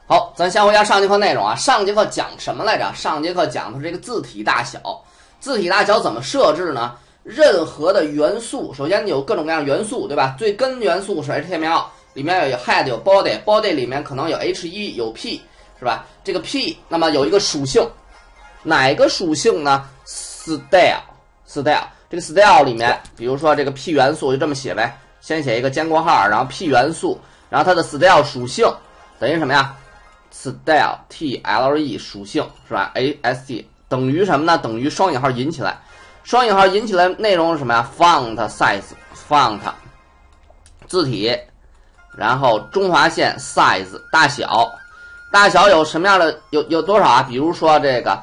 好，咱先回一下上节课内容啊。上节课讲什么来着？上节课讲的是这个字体大小。字体大小怎么设置呢？任何的元素，首先有各种各样元素，对吧？最根元素是 HTML， 里面有 head 有 body，body 里面可能有 H1 有 P， 是吧？这个 P 那么有一个属性，哪个属性呢 ？style。这个 style 里面，比如说这个 P 元素就这么写呗，先写一个尖括号，然后 P 元素，然后它的 style 属性等于什么呀？style TLE 属性是吧 ？AST 等于什么呢？等于双引号引起来，双引号引起来内容是什么呀 ？font size 字体，然后中划线 size 大小有什么样的有多少啊？比如说这个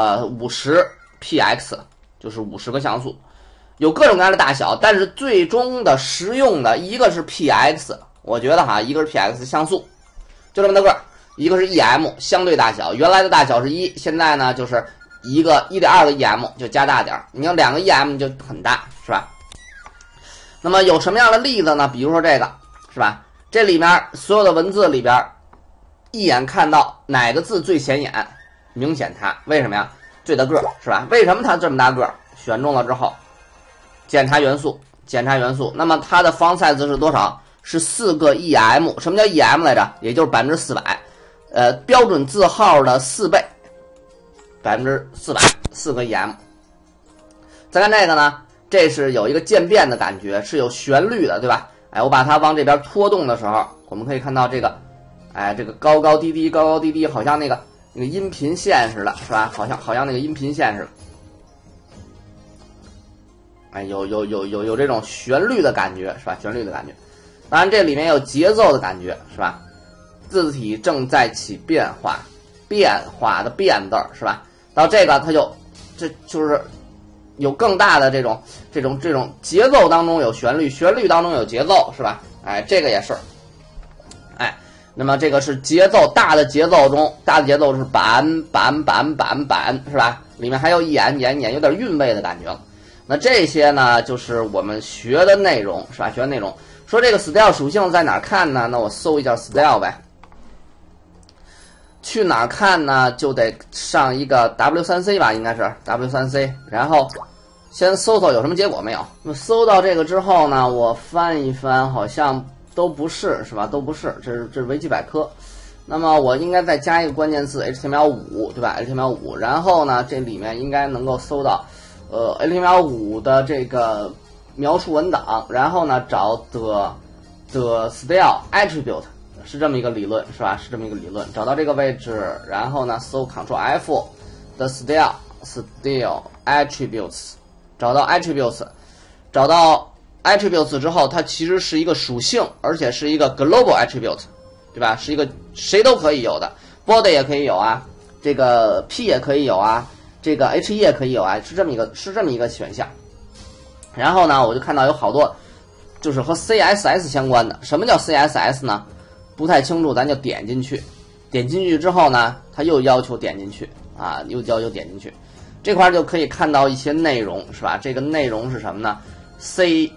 50px 就是50个像素，有各种各样的大小，但是最终的实用的一个是 px， 我觉得哈，一个是 px 像素，就这么大个儿。一个是 EM 相对大小，原来的大小是1，现在呢就是1.2个 EM 就加大点儿。你要2个 EM 就很大，是吧？那么有什么样的例子呢？比如说这个，是吧？这里面所有的文字里边，一眼看到哪个字最显眼，明显它为什么呀？最大个儿，是吧？为什么它这么大个儿？选中了之后，检查元素，那么它的font size是多少？是4个 EM。什么叫 EM 来着？也就是400%。标准字号的4倍，400，4个 EM。再看这个呢，这是有一个渐变的感觉，是有旋律的，对吧？哎，我把它往这边拖动的时候，我们可以看到这个，哎，这个高高低低，好像那个音频线似的，是吧？好像那个音频线似的。哎，有这种旋律的感觉，是吧？旋律的感觉。当然，这里面有节奏的感觉，是吧？字体正在起变化的变字儿，是吧？到这个它就是有更大的这种节奏当中有旋律，旋律当中有节奏，是吧？哎，这个也是。哎，那么这个是节奏，大的节奏是板，是吧？里面还有演，有点韵味的感觉了。那这些呢，就是我们学的内容，是吧？学的内容。说这个 style 属性在哪儿看呢？那我搜一下 style 呗。去哪儿看呢？就得上一个 W3C 吧，应该是 W3C， 然后先搜有什么结果没有。那么搜到这个之后呢，我翻一翻，好像都不是，是吧？都不是，这是维基百科。那么我应该再加一个关键字 HTML5， 对吧 ？HTML5， 然后呢，这里面应该能够搜到HTML5 的这个描述文档，然后呢找的 style attribute。是这么一个理论，是吧？是这么一个理论。找到这个位置，然后呢，搜 Ctrl F 的 style attributes， 找到 attributes 之后，它其实是一个属性，而且是一个 global attribute， 对吧？是一个谁都可以有的 ，body 也可以有啊，这个 P 也可以有啊，这个 H1 也可以有啊，是这么一个选项。然后呢，我就看到有好多就是和 CSS 相关的。什么叫 CSS 呢？不太清楚，咱就点进去。点进去之后呢，它又要求点进去啊，点进去。这块就可以看到一些内容，是吧？这个内容是什么呢 ？CSS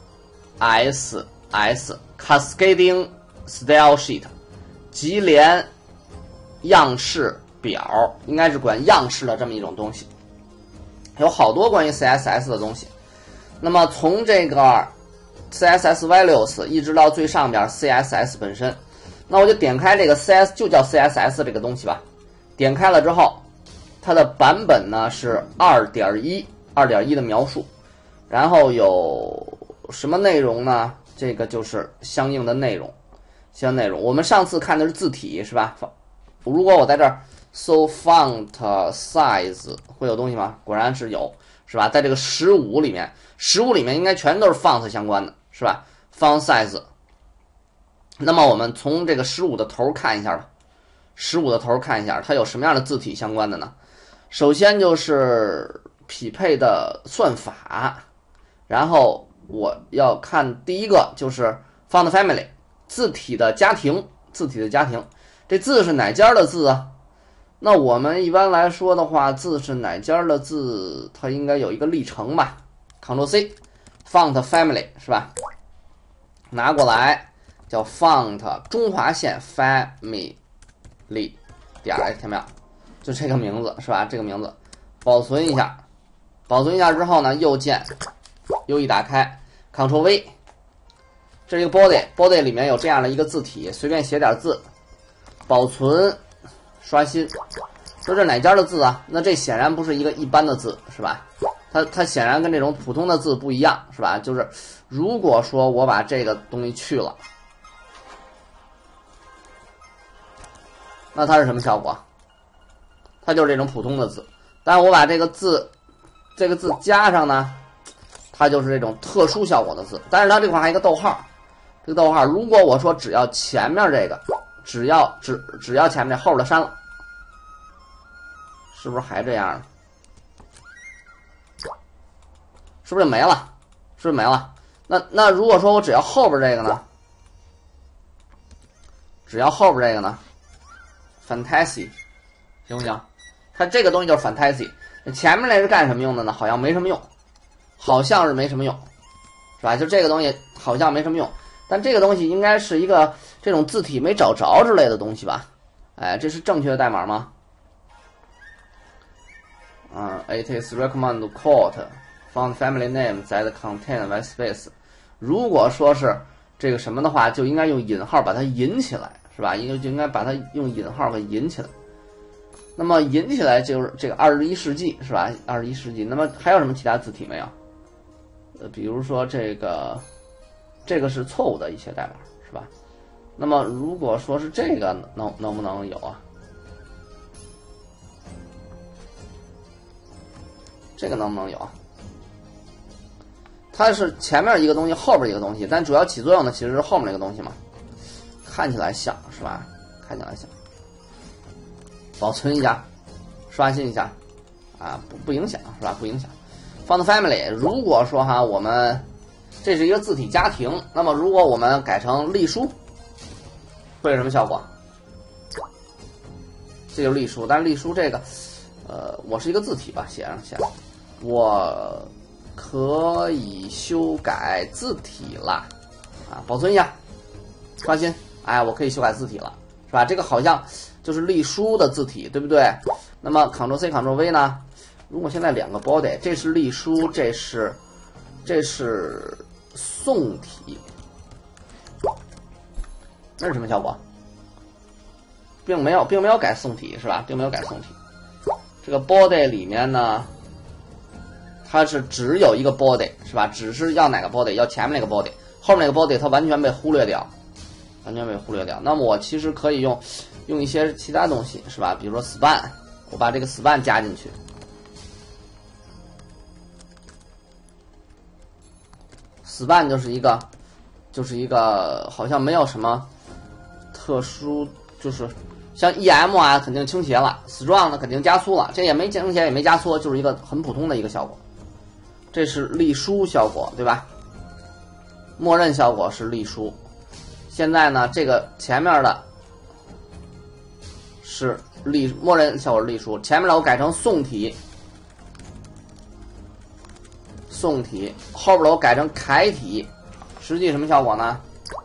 Cascading Style Sheet 级联样式表，应该是管样式的这么一种东西。有好多关于 CSS 的东西。那么从这个 CSS values 一直到最上边 CSS 本身。那我就点开这个 就叫 CSS 这个东西吧。点开了之后，它的版本呢是 2.1 的描述，然后有什么内容呢？这个就是相应的内容。我们上次看的是字体，是吧？如果我在这儿搜 font size 会有东西吗？果然是有，是吧？在这个15里面应该全都是 font 相关的，是吧？ font size。那么我们从这个15的头看一下吧。它有什么样的字体相关的呢？首先就是匹配的算法，然后我要看第一个就是 font family 字体的家庭。这字是哪家的字啊？那我们一般来说的话，字是哪家的字，它应该有一个历程吧。Ctrl C font family 是吧？拿过来叫 font 中划线 family 李点 HTML， 就这个名字是吧？这个名字保存一下，保存一下之后呢，右键 U 打开 ，Ctrl V， 这是一个 body 里面有这样的一个字体，随便写点字，保存，刷新。说这哪家的字啊？那这显然不是一个一般的字，是吧？它显然跟这种普通的字不一样，是吧？就是如果说我把这个东西去了，那它是什么效果？它就是这种普通的字。但是我把这个字加上呢，它就是这种特殊效果的字。但是它这块还有一个逗号，这个逗号，如果我说只要前面这个，只要前面这后边的删了。是不是还这样？是不是就没了？是不是没了？那如果说我只要后边这个呢？只要后边这个呢 ？Fantasy， 行不行？它这个东西就是 Fantasy， 前面那是干什么用的呢？好像没什么用，好像是没什么用，是吧？就这个东西好像没什么用，但这个东西应该是一个这种字体没找着之类的东西吧？哎，这是正确的代码吗？It is recommended to quote font family name that contain white space。如果说是这个什么的话，就应该用引号把它引起来，是吧？应该把它用引号给引起来。那么引起来就是这个21世纪，是吧？21世纪。那么还有什么其他字体没有？比如说这个是错误的一些代码，是吧？那么如果说是这个能不能有啊？这个能不能有啊？它是前面一个东西，后边一个东西，但主要起作用的其实是后面那个东西嘛。看起来像是吧？看起来像。保存一下，刷新一下，不影响是吧？不影响。Font family， 如果说哈，我们这是一个字体家庭，那么如果我们改成隶书，会有什么效果？这就是隶书，但是隶书这个，我是一个字体吧，写上。我可以修改字体了，保存一下，刷新，我可以修改字体了，是吧？这个好像就是隶书的字体，对不对？那么 Ctrl C Ctrl V 呢？如果现在两个 body， 这是隶书，这是宋体，那是什么效果？并没有改宋体，是吧？并没有改宋体。这个 body 里面呢，它是只有一个 body， 是吧？只是要哪个 body， 要前面那个 body， 后面那个 body 它完全被忽略掉，那么我其实可以用一些其他东西，是吧？比如说 span， 我把这个 span 加进去。span 就是一个好像没有什么特殊，就是像 EM 肯定倾斜了 ，strong 呢肯定加粗了，这也没倾斜也没加粗，就是一个很普通的一个效果。这是隶书效果，对吧？默认效果是隶书。现在呢，这个前面的是默认效果是隶书，前面的我改成宋体，后边的我改成楷体，实际什么效果呢？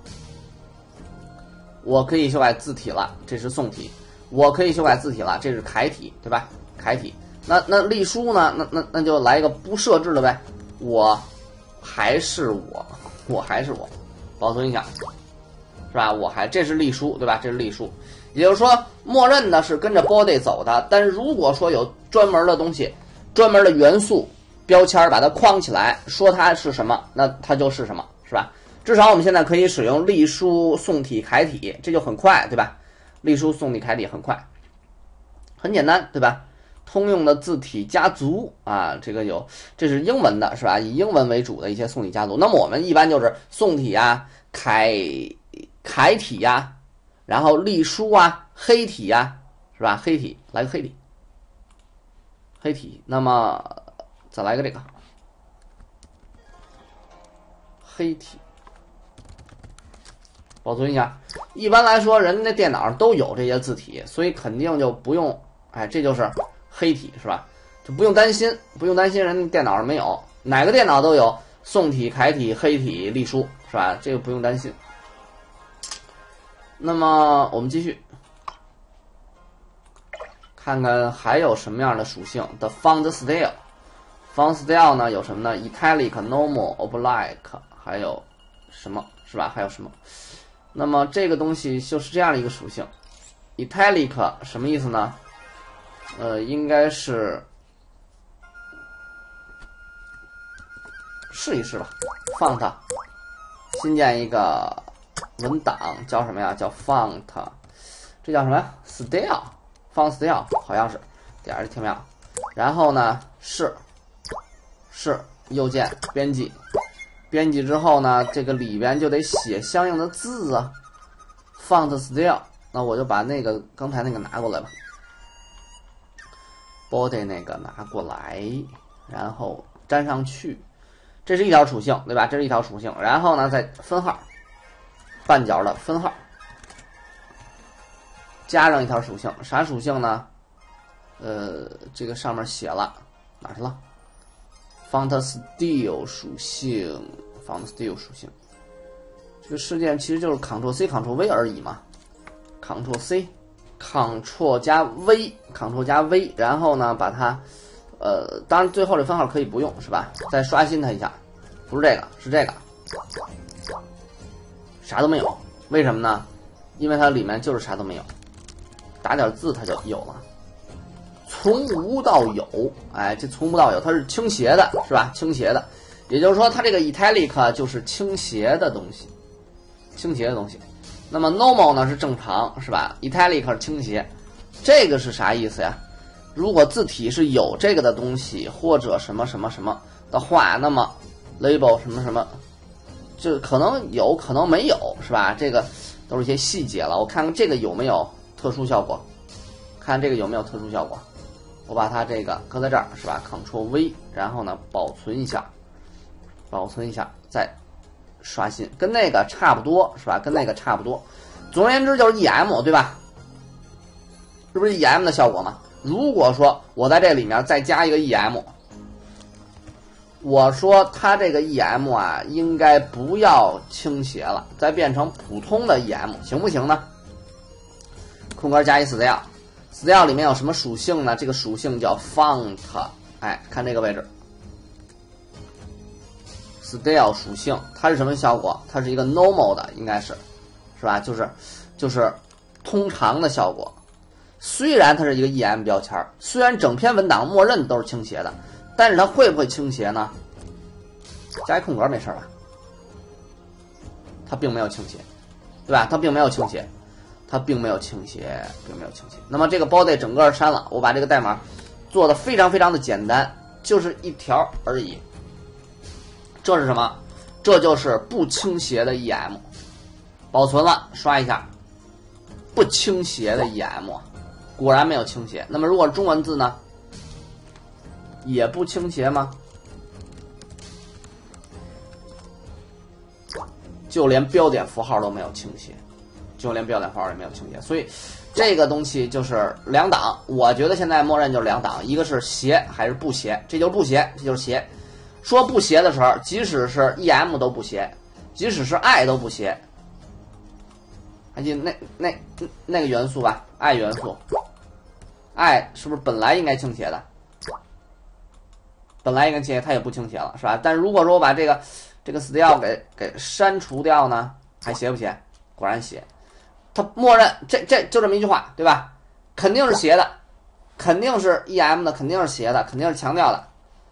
我可以修改字体了，这是宋体；我可以修改字体了，这是楷体，对吧？楷体。那隶书呢？那就来一个不设置的呗。我还是我，保存一下，是吧？这是隶书，对吧？这是隶书，也就是说，默认的是跟着 body 走的。但是如果说有专门的东西、专门的元素、标签把它框起来，说它是什么，那它就是什么，是吧？至少我们现在可以使用隶书、宋体、楷体，这就很快，对吧？隶书、宋体、楷体很快，很简单，对吧？通用的字体家族这是英文的，是吧？以英文为主的一些宋体家族。那么我们一般就是宋体楷体然后隶书黑体是吧？黑体来个黑体，那么再来个这个黑体。保存一下，一般来说，人家电脑上都有这些字体，所以肯定就不用，这就是黑体，是吧？就不用担心，人家电脑上没有，哪个电脑都有宋体、楷体、黑体、隶书，是吧？这个不用担心。那么我们继续， 看看还有什么样的属性的 font style。font style 呢有什么呢 ？italic、normal、oblique， 还有什么是吧？还有什么？那么这个东西就是这样的一个属性。italic 什么意思呢？应该是试一试吧。font 新建一个文档叫什么呀？叫 font， 这叫什么呀 ？style。font style 好像是点儿挺妙。然后呢是右键编辑，编辑之后呢，这个里边就得写相应的字啊。font style， 那我就把那个刚才那个拿过来吧 ，body 那个拿过来，然后粘上去。这是一条属性，对吧？这是一条属性。然后呢，再分号，半角的分号，加上一条属性，啥属性呢？这个上面写了哪去了 ？font style 属性 ，font style 属性。这个事件其实就是 Ctrl+C、Ctrl+V 而已嘛。Ctrl+C、Ctrl 加 V、Ctrl 加 V， 然后呢，把它，当然最后这分号可以不用，是吧？再刷新它一下，不是这个，是这个，啥都没有。为什么呢？因为它里面就是啥都没有，打点字它就有了。从无到有，哎，这从无到有，它是倾斜的，是吧？倾斜的，也就是说，它这个 italic 就是倾斜的东西，倾斜的东西。那么 normal 呢是正常，是吧 ？italic 是倾斜，这个是啥意思呀？如果字体是有这个的东西，或者什么什么什么的话，那么 label 什么什么，就可能有，可能没有，是吧？这个都是一些细节了。我看看这个有没有特殊效果，看这个有没有特殊效果。我把它这个搁在这儿，是吧 ？Ctrl V， 然后呢保存一下，再刷新，跟那个差不多，是吧？跟那个差不多。总而言之就是 EM， 对吧？是不是 EM 的效果嘛？如果说我在这里面再加一个 EM， 我说它这个 EM 啊，应该不要倾斜了，再变成普通的 EM， 行不行呢？空格加一 style。style 里面有什么属性呢？这个属性叫 font， 哎，看这个位置 ，style 属性它是什么效果？它是一个 normal 的，应该是吧？就是通常的效果。虽然它是一个 EM 标签，虽然整篇文档默认都是倾斜的，但是它会不会倾斜呢？加一空格没事吧？它并没有倾斜，对吧？它并没有倾斜。那么这个 body 整个删了，我把这个代码做的非常非常的简单，就是一条而已。这是什么？这就是不倾斜的 EM。保存了，刷一下，不倾斜的 EM， 果然没有倾斜。那么如果中文字呢，也不倾斜吗？就连标点符号都没有倾斜。所以这个东西就是两档，我觉得现在默认就是两档，一个是斜还是不斜，这就是不斜，这就是斜。说不斜的时候，即使是 EM 都不斜，即使是 I 都不斜。还记得那个元素吧 ，I 元素 ，I 是不是本来应该倾斜的？本来应该倾斜，它也不倾斜了，是吧？但如果说我把这个 style 给删除掉呢，还斜不斜？果然斜。它默认这就这么一句话，对吧？肯定是斜的，肯定是 EM 的，肯定是斜的，肯定是强调的。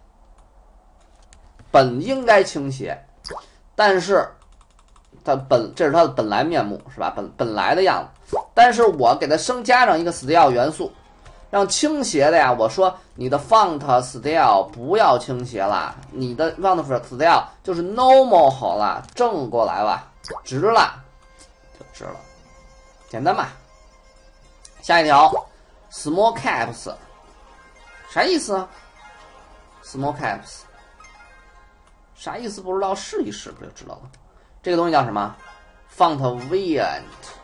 本应该倾斜，但是这是它的本来面目，是吧？本来的样子。但是我给它加上一个 style 元素，让倾斜的呀，我说你的 font style 不要倾斜了，你的 font style 就是 normal 好了，正过来吧，直了，就直了。简单吧。下一条 small caps 啥意思啊 ？small caps 啥意思？不知道，试一试不就知道了。这个东西叫什么 ？font variant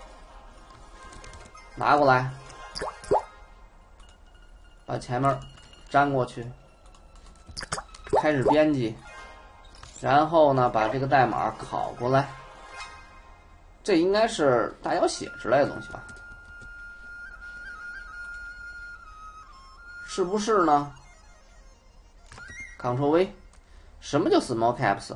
拿过来，把前面粘过去，开始编辑，然后呢，把这个代码拷过来。这应该是大小写之类的东西吧。 是不是呢 ？Ctrl V， 什么叫 small caps？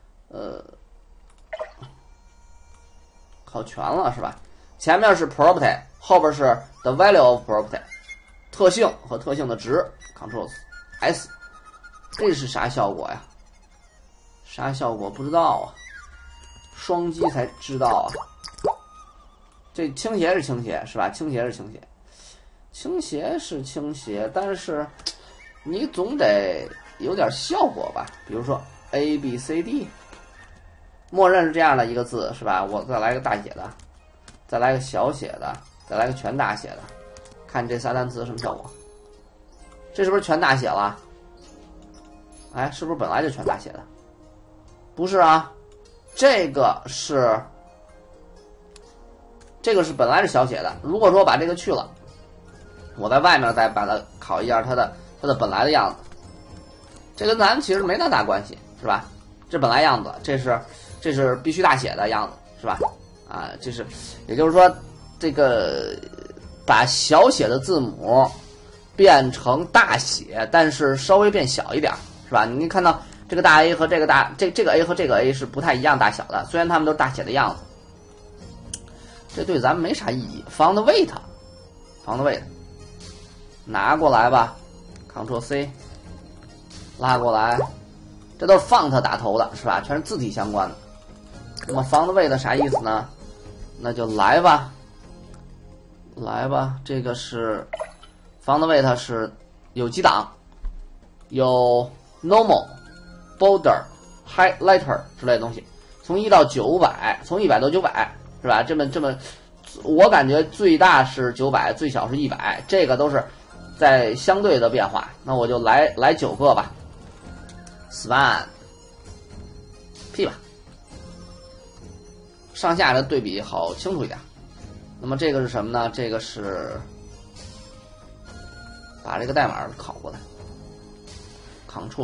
考全了是吧？前面是 property， 后边是 the value of property， 特性和特性的值。Ctrl S， 这是啥效果呀？啥效果不知道啊，双击才知道啊。这倾斜是倾斜是吧？倾斜是倾斜，倾斜是倾斜，但是你总得有点效果吧？比如说 A B C D， 默认是这样的一个字是吧？我再来个大写的，再来个小写的，再来个全大写的，看这仨单词什么效果？这是不是全大写了？哎，是不是本来就全大写的？不是啊，这个是本来是小写的。如果说把这个去了，我在外面再把它考一下它的本来的样子，这跟咱们其实没那大关系，是吧？这本来样子，这是必须大写的样子，是吧？啊，这是，也就是说，这个把小写的字母变成大写，但是稍微变小一点，是吧？你看到这个大 A 和这个A 和这个 A 是不太一样大小的，虽然它们都是大写的样子，这对咱们没啥意义。Font weight， 拿过来吧 ，Ctrl C， 拉过来，这都是 font 打头的，是吧？全是字体相关的。那么 font weight 啥意思呢？那就来吧，这个是 font weight 是有几档，有 normal、border、highlighter 之类的东西，从1到900，从100到900，是吧？这么，我感觉最大是900，最小是100，这个都是在相对的变化。那我就来9个吧 ，span P 吧。上下的对比好清楚一点。那么这个是什么呢？这个是把这个代码拷过来 ，Ctrl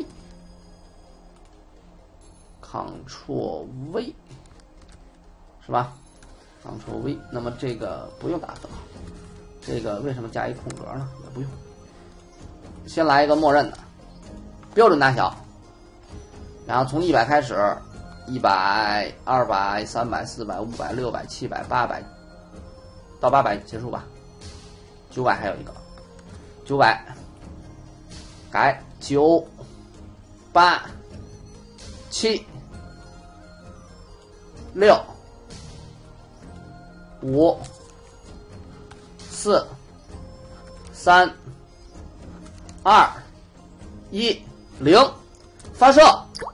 C，Ctrl V， 是吧 ？Ctrl V。那么这个不用打分号，这个为什么加一空格呢？也不用。先来一个默认的标准大小，然后从100开始。100、200、300、400、500、600、700、800，到800结束吧。900还有一个，900改9、8、7、6、5、4、3、2、1、0，发射。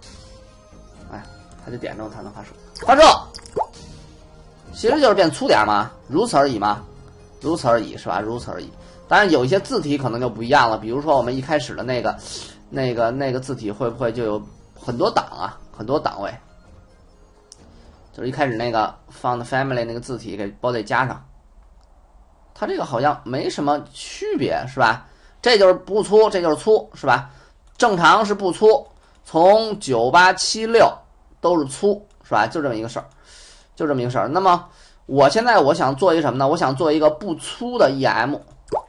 还得点着才能发射，发射，其实就是变粗点嘛，如此而已嘛，如此而已是吧？如此而已。当然有一些字体可能就不一样了，比如说我们一开始的那个字体会不会就有很多档啊，很多档位，就是一开始那个 font family 那个字体给都得加上，它这个好像没什么区别是吧？这就是不粗，这就是粗是吧？正常是不粗，从9876。都是粗是吧？就这么一个事儿，那么我现在我想做一个什么呢？我想做一个不粗的 EM。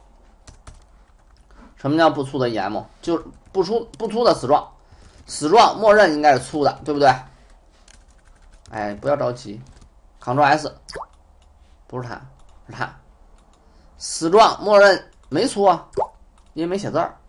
什么叫不粗的 EM？ 就是不粗的死状，默认应该是粗的，对不对？哎，不要着急 ，Ctrl S， 不是它，是它。死状默认没粗啊，因为没写字儿。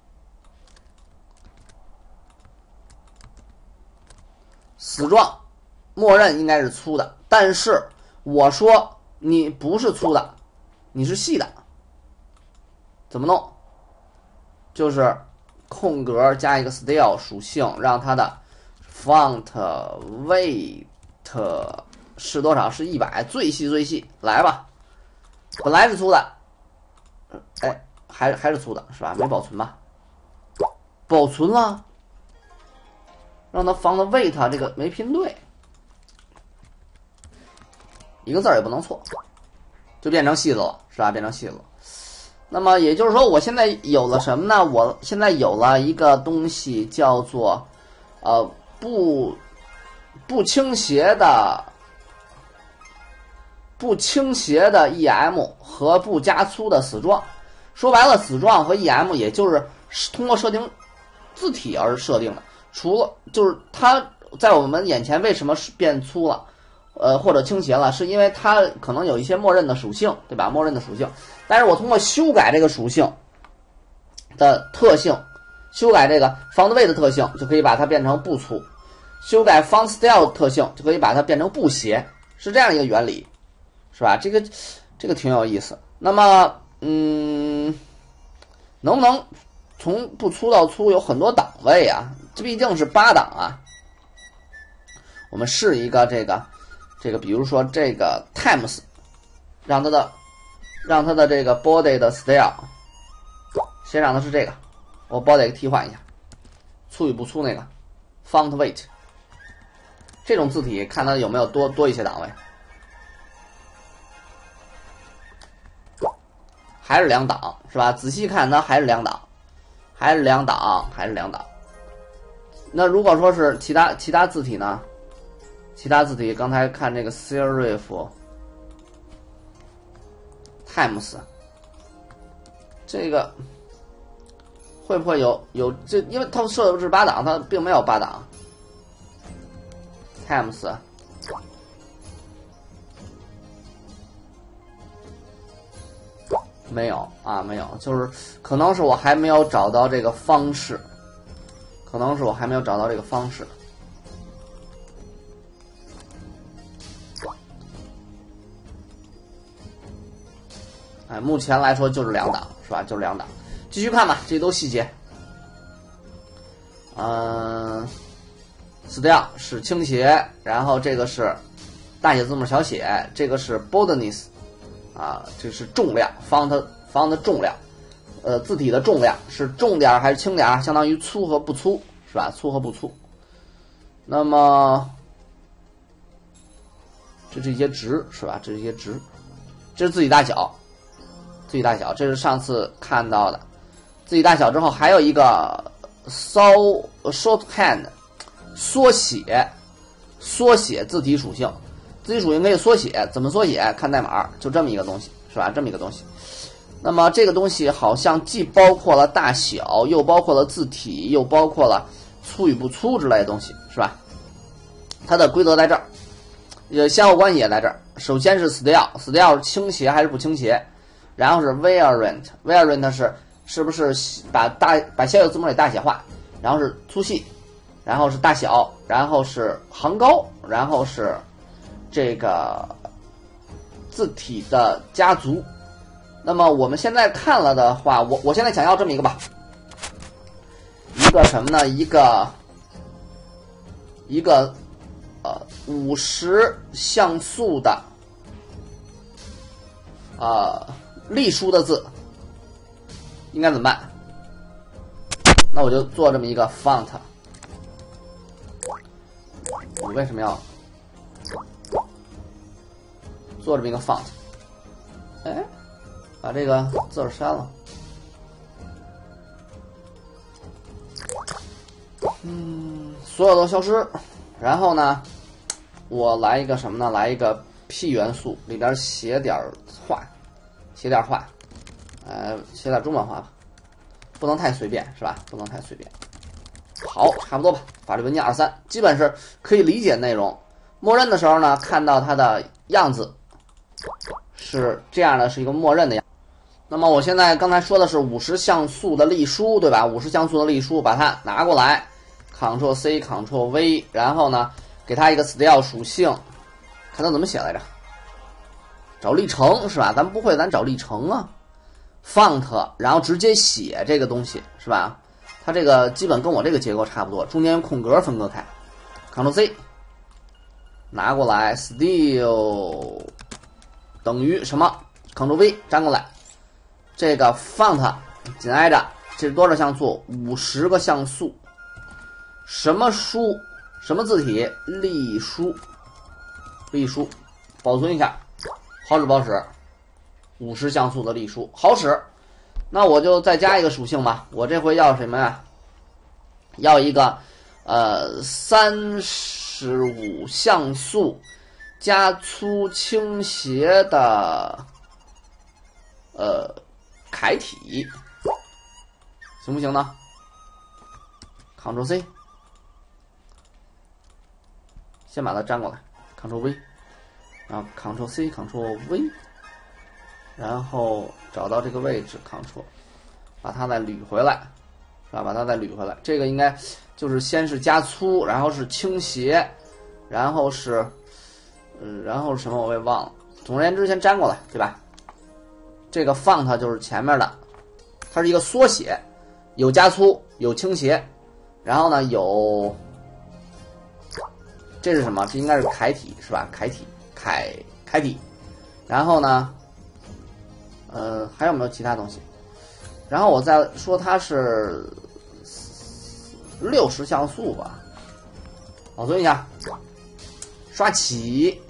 死状默认应该是粗的，但是我说你不是粗的，你是细的，怎么弄？就是空格加一个 style 属性，让它的 font weight 是多少？是100，最细，来吧。本来是粗的，哎，还是粗的，是吧？没保存吧？保存了。让它font weight这个没拼对，一个字也不能错，就变成细的了，是吧？变成细的了。那么也就是说，我现在有了什么呢？我现在有了一个东西叫做不倾斜的EM 和不加粗的死状。 说白了，死状和 EM 也就是通过设定字体而设定的。除了就是它在我们眼前为什么变粗了，或者倾斜了，是因为它可能有一些默认的属性，对吧？默认的属性，但是我通过修改这个属性的特性，修改这个 font weight 的特性，就可以把它变成不粗；修改 font style 特性，就可以把它变成不斜，是这样一个原理，是吧？这个挺有意思。那么，能不能从不粗到粗有很多档位啊？这毕竟是8档啊。我们试一个这个，比如说这个 times， 让它的这个 body 的 style， 先让它是这个，我 body 替换一下，粗与不粗那个 font weight， 这种字体看它有没有多一些档位，还是2档是吧？仔细看它还是2档，还是2档。那如果说是其他字体呢？其他字体刚才看这个 serif times， 这个会不会有这？因为它设的是8档，它并没有8档。times 没有啊，没有，就是可能是我还没有找到这个方式，哎，目前来说就是2档，是吧？就是2档。继续看吧，这都细节。style 是倾斜，然后这个是大写字母小写，这个是 boldness 啊，这是重量 font 的重量，字体的重量是重点还是轻点，相当于粗和不粗，是吧？粗和不粗。那么这是一些值，是吧？这是一些值，这是字体大小。这是上次看到的。字体大小之后，还有一个shorthand 缩写字体属性。字体属性可以缩写，怎么缩写？看代码，就这么一个东西，是吧？这么一个东西。那么这个东西好像既包括了大小，又包括了字体，又包括了粗与不粗之类的东西，是吧？它的规则在这儿，先后关系也在这儿。首先是 style 倾斜还是不倾斜？然后是 variant 是不是把小写字母给大写化，然后是粗细，然后是大小，然后是行高，然后是这个字体的家族。那么我们现在看了的话，我现在想要这么一个吧，一个什么呢？一个50像素的隶书的字应该怎么办？那我就做这么一个 font。我为什么要做这么一个 font？ 哎，把这个字儿删了。所有都消失。然后呢，我来一个什么呢？来一个 P 元素里边写点画。写点中文话吧，不能太随便，是吧？不能太随便。好，差不多吧。法律文件23基本是可以理解内容。默认的时候呢，看到它的样子是这样的，是一个默认的样子。那么我现在刚才说的是50像素的隶书，对吧？50像素的隶书，把它拿过来 ，Ctrl C Ctrl V， 然后呢，给它一个 style 属性，看它怎么写来着？找历程是吧？咱不会，咱找历程啊。font， 然后直接写这个东西是吧？它这个基本跟我这个结构差不多，中间用空格分割开。Ctrl C， 拿过来 ，style 等于什么 ？Ctrl V 粘过来，这个 font 紧挨着，这是多少像素？50个像素。什么书？什么字体？隶书。保存一下。好使不好使？50像素的隶书好使，那我就再加一个属性吧。我这回要什么呀？要一个35像素加粗倾斜的楷楷体，行不行呢 ？Ctrl C， 先把它粘过来 ，Ctrl V， 然后 Ctrl C，Ctrl V， 然后找到这个位置 Ctrl， 把它再捋回来，是吧？把它再捋回来。这个应该就是先是加粗，然后是倾斜，然后是，然后是什么我也忘了。总而言之，先粘过来，对吧？这个 font 就是前面的，它是一个缩写，有加粗，有倾斜，然后呢有，这是什么？这应该是楷体是吧？楷体，楷体。然后呢，还有没有其他东西？然后我再说它是60像素吧，保存一下，刷起。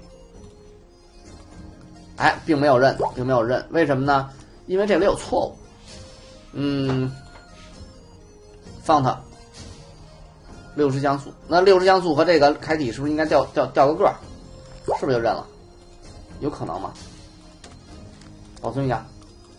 哎，并没有认，并没有认，为什么呢？因为这里有错误。font 60像素，那60像素和这个楷体是不是应该调个个？是不是就认了？有可能吗？保存一下，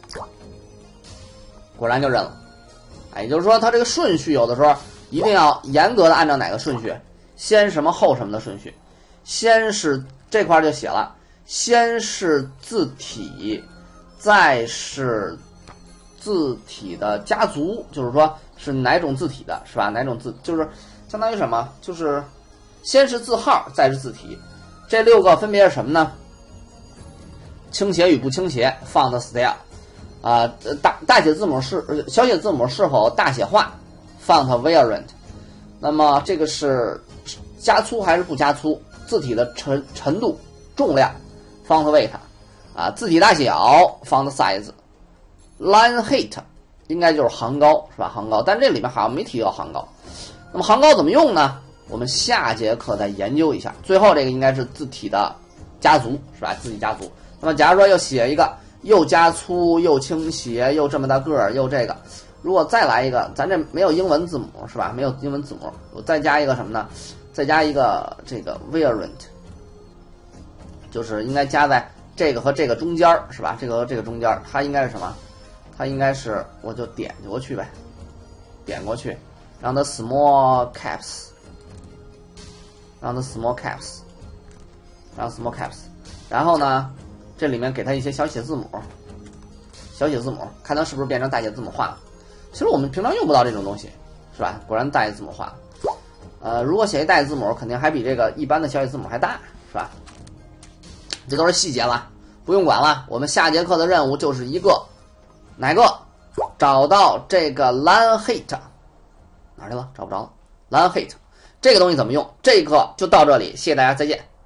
果然就认了。哎，也就是说，它这个顺序有的时候一定要严格的按照哪个顺序，先什么后什么的顺序，先是这块就写了。先是字体，再是字体的家族，就是说是哪种字体的，是吧？哪种字就是相当于什么？就是先是字号，再是字体。这6个分别是什么呢？倾斜与不倾斜 ，font style， 大写字母小写字母是否大写化 ，font variant。那么这个是加粗还是不加粗？字体的程度、重量。font weight， 字体大小 font size，line height 应该就是行高是吧？行高，但这里面好像没提到行高。那么行高怎么用呢？我们下节课再研究一下。最后这个应该是字体的家族是吧？字体家族。那么假如说又写一个又加粗又倾斜又这么大个儿又这个，如果再来一个，咱这没有英文字母是吧？没有英文字母，我再加一个什么呢？再加一个这个 variant。就是应该加在这个和这个中间是吧？这个和这个中间，它应该是什么？它应该是我就点过去呗，点过去，让它 small caps， 让它 small caps， 让 small caps， 然后呢，这里面给它一些小写字母，看它是不是变成大写字母化了。其实我们平常用不到这种东西，是吧？果然大写字母化了。如果写一大写字母，肯定还比这个一般的小写字母还大，是吧？这都是细节了，不用管了。我们下节课的任务就是一个，哪个？找到这个 line height， 哪去了？找不着了。line height 这个东西怎么用？这一课就到这里，谢谢大家，再见。